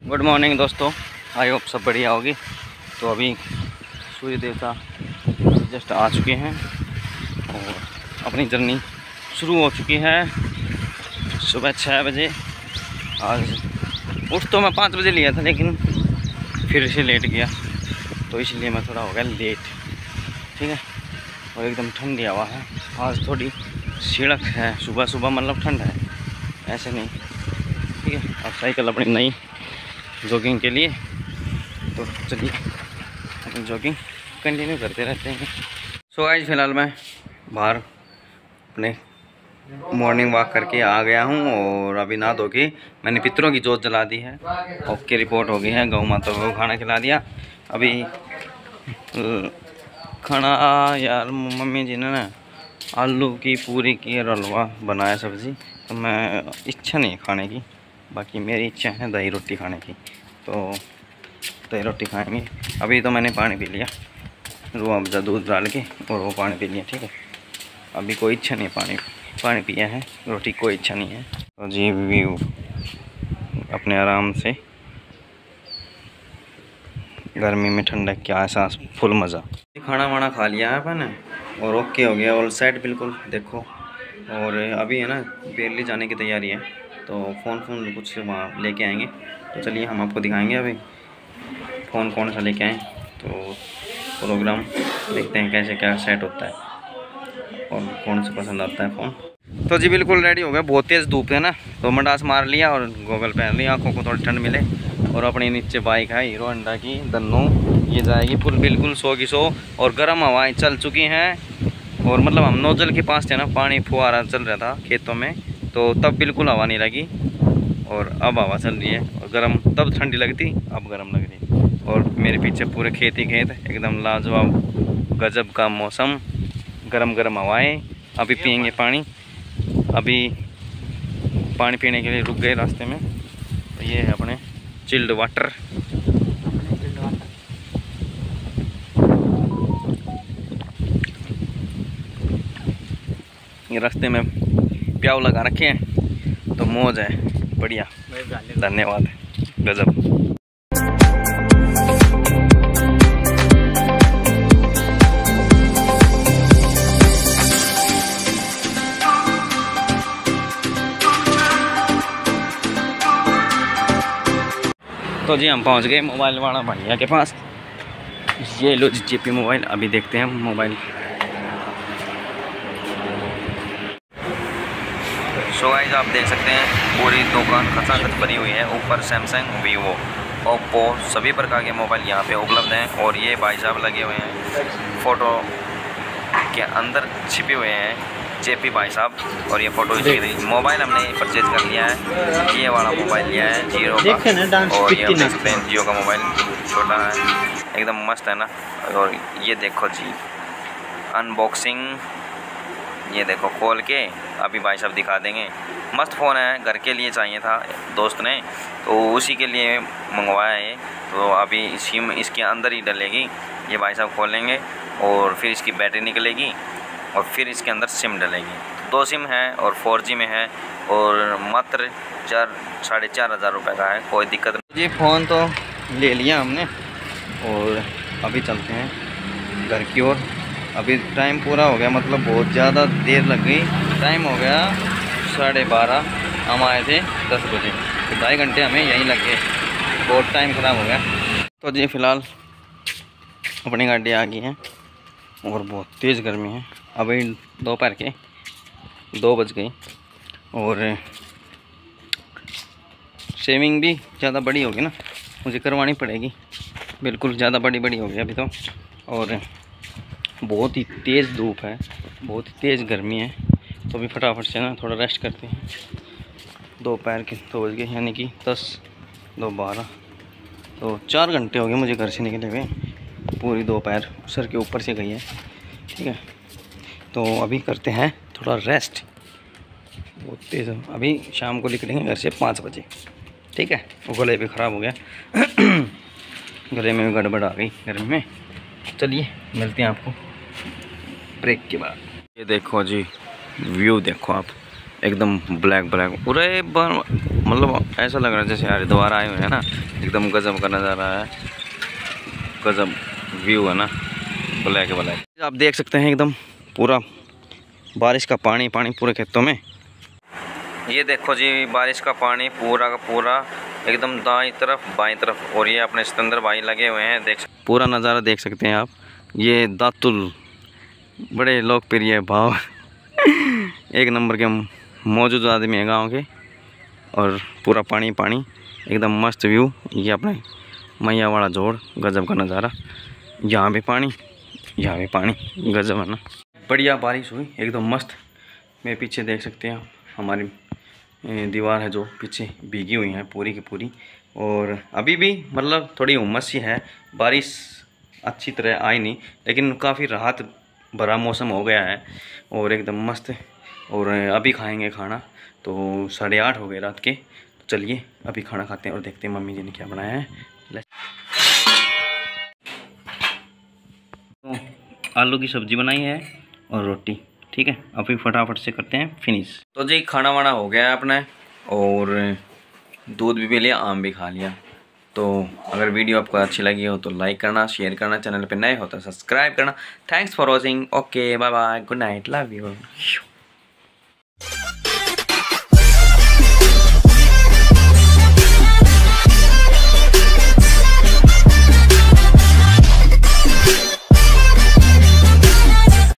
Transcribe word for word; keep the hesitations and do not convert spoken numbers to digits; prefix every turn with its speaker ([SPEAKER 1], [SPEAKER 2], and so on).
[SPEAKER 1] Good morning दोस्तों, I hope सब बढ़िया होगी। तो अभी सूर्य देवता जस्ट आ चुके हैं और अपनी जर्नी शुरू हो चुकी है। सुबह छः बजे आज उठ तो मैं पाँच बजे लिया था, लेकिन फिर से लेट गया, तो इसलिए मैं थोड़ा हो गया लेट। ठीक है, और एकदम ठंडी हवा है आज, थोड़ी सीढ़क है। सुबह सुबह मतलब ठंड है, ऐसे नहीं। ठीक है, अब साइकिल अपनी नई जॉगिंग के लिए, तो चलिए अपनी जॉगिंग कंटिन्यू करते रहते हैं। सो गाइस, फिलहाल मैं बाहर अपने मॉर्निंग वॉक करके आ गया हूँ और अभी नहा धो के मैंने पितरों की जोत जला दी है। ओके रिपोर्ट हो गई है, गौ माता को खाना खिला दिया। अभी खाना यार मम्मी जी ने ना आलू की पूरी की और हलवा बनाया सब्ज़ी, तो मैं इच्छा नहीं खाने की। बाकी मेरी इच्छा है दही रोटी खाने की, तो दही रोटी खाएंगे। अभी तो मैंने पानी पी लिया, रूह अफ़ज़ा दूध डाल के, और वो पानी पी लिया। ठीक है, अभी कोई इच्छा नहीं, पानी पानी पिया है, रोटी कोई इच्छा नहीं है। तो जी व्यू अपने आराम से, गर्मी में ठंडक क्या एहसास, फुल मज़ा। खाना वाना खा लिया है मैंने और ओके हो गया, ऑल सेट बिल्कुल देखो। और अभी है ना दिल्ली जाने की तैयारी है, तो फ़ोन फ़ोन कुछ वहाँ लेके आएंगे। तो चलिए हम आपको दिखाएंगे अभी फ़ोन कौन सा लेके आएँ, तो प्रोग्राम देखते हैं कैसे क्या सेट होता है और कौन सा पसंद आता है फ़ोन। तो जी बिल्कुल रेडी हो गया। बहुत तेज़ धूप है ना, तो मंडास मार लिया और गॉगल पहन लिया, आँखों को थोड़ी ठंड मिले। और अपनी नीचे बाइक है हीरो होंडा की दन्नू, ये जाएगी फुल बिल्कुल सौ की सौ। और गर्म हवाएं चल चुकी हैं, और मतलब हम नोजल के पास थे ना, पानी फुहारा चल रहा था खेतों में, तो तब बिल्कुल हवा नहीं लगी, और अब हवा चल रही है। और गर्म तब ठंडी लगती, अब गर्म लग रही। और मेरे पीछे पूरे खेत ही खेत, एकदम लाजवाब गजब का मौसम, गरम गरम हवाएं। अभी पियेंगे पानी, अभी पानी पीने के लिए रुक गए रास्ते में। तो ये है अपने चिल्ड वाटर। ये रास्ते में प्याव लगा रखे हैं, तो मौज है, बढ़िया। धन्यवाद, गजब। तो जी हम पहुंच गए मोबाइल वाला भैया के पास। ये लो जी जेपी मोबाइल, अभी देखते हैं मोबाइल। सो गाइस, आप देख सकते हैं पूरी दुकान खचाखच भरी हुई है। ऊपर सैमसंग, वीवो, ओप्पो सभी प्रकार के मोबाइल यहाँ पे उपलब्ध हैं। और ये भाई साहब लगे हुए हैं फ़ोटो के अंदर छिपे हुए हैं, जेपी भाई साहब। और ये फ़ोटो मोबाइल हमने परचेज कर लिया है, ये वाला मोबाइल लिया है जियो का। और ये हम देख सकते हैं जियो का मोबाइल, छोटा है एकदम मस्त है ना। और ये देखो जी अनबॉक्सिंग, ये देखो खोल के अभी भाई साहब दिखा देंगे। मस्त फ़ोन है, घर के लिए चाहिए था दोस्त ने, तो उसी के लिए मंगवाया है। तो अभी सिम इसके अंदर ही डलेगी, ये भाई साहब खोलेंगे और फिर इसकी बैटरी निकलेगी और फिर इसके अंदर सिम डलेगी। दो सिम है और फोर जी में है, और मात्र चार साढ़े चार हज़ार रुपये का है, कोई दिक्कत नहीं। जी फ़ोन तो ले लिया हमने और अभी चलते हैं घर की ओर। अभी टाइम पूरा हो गया, मतलब बहुत ज़्यादा देर लग गई। टाइम हो गया साढ़े बारह, हम आए थे दस बजे, तो ढाई घंटे हमें यहीं लग गए, बहुत टाइम ख़राब हो गया। तो जी फ़िलहाल अपनी गाड़ी आ गई है और बहुत तेज़ गर्मी है। अभी दोपहर के दो बज गई और शेविंग भी ज़्यादा बड़ी होगी ना, मुझे करवानी पड़ेगी। बिल्कुल ज़्यादा बड़ी बड़ी होगी अभी तो, और बहुत ही तेज़ धूप है, बहुत ही तेज़ गर्मी है। तो अभी फटाफट से ना थोड़ा रेस्ट करते हैं। दोपहर के दो बज गए, यानी कि दस दो बारह, तो चार घंटे हो गए मुझे घर से निकले हुए। पूरी दोपहर सर के ऊपर से गई है। ठीक है, तो अभी करते हैं थोड़ा रेस्ट। बहुत तेज़, अभी शाम को निकलेंगे घर से पाँच बजे। ठीक है, वो गले भी ख़राब हो गया गले में भी गड़बड़ आ गई गर्मी में। चलिए मिलते हैं आपको ब्रेक के बाद। ये देखो जी व्यू देखो आप, एकदम ब्लैक ब्लैक पूरे मतलब ऐसा लग रहा है जैसे हरिद्वार आए हुए हैं ना। एकदम गजब का नज़ारा है, गजब व्यू है ना, ब्लैक ब्लैक। आप देख सकते हैं एकदम पूरा बारिश का पानी पानी पूरे खेतों में। ये देखो जी बारिश का पानी पूरा का पूरा एकदम दाईं तरफ बाईं तरफ, और ये अपने सिकंदर भाई लगे हुए हैं। देख पूरा नज़ारा देख सकते हैं आप। ये दातुल बड़े लोकप्रिय भाव एक नंबर के मौजूद आदमी है गांव के, और पूरा पानी पानी एकदम मस्त व्यू। ये अपने मैया वाला जोड़, गजब का नज़ारा। यहाँ भी पानी, यहाँ भी पानी, गजब है ना। बढ़िया बारिश हुई एकदम मस्त। मेरे पीछे देख सकते हैं हमारी दीवार है जो पीछे भीगी हुई है पूरी की पूरी, और अभी भी मतलब थोड़ी उमस सी है। बारिश अच्छी तरह आई नहीं, लेकिन काफ़ी राहत भरा मौसम हो गया है और एकदम मस्त। और अभी खाएंगे खाना, तो साढ़े आठ हो गए रात के। तो चलिए अभी खाना खाते हैं और देखते हैं मम्मी जी ने क्या बनाया है। तो आलू की सब्ज़ी बनाई है और रोटी, ठीक है। अभी फटाफट से करते हैं फिनिश। तो जी खाना वाना हो गया है अपने, और दूध भी पी लिया, आम भी खा लिया। तो अगर वीडियो आपको अच्छी लगी हो तो लाइक करना, शेयर करना, चैनल पे नए हो तो सब्सक्राइब करना। Thanks for watching. Okay bye bye, good night, love you.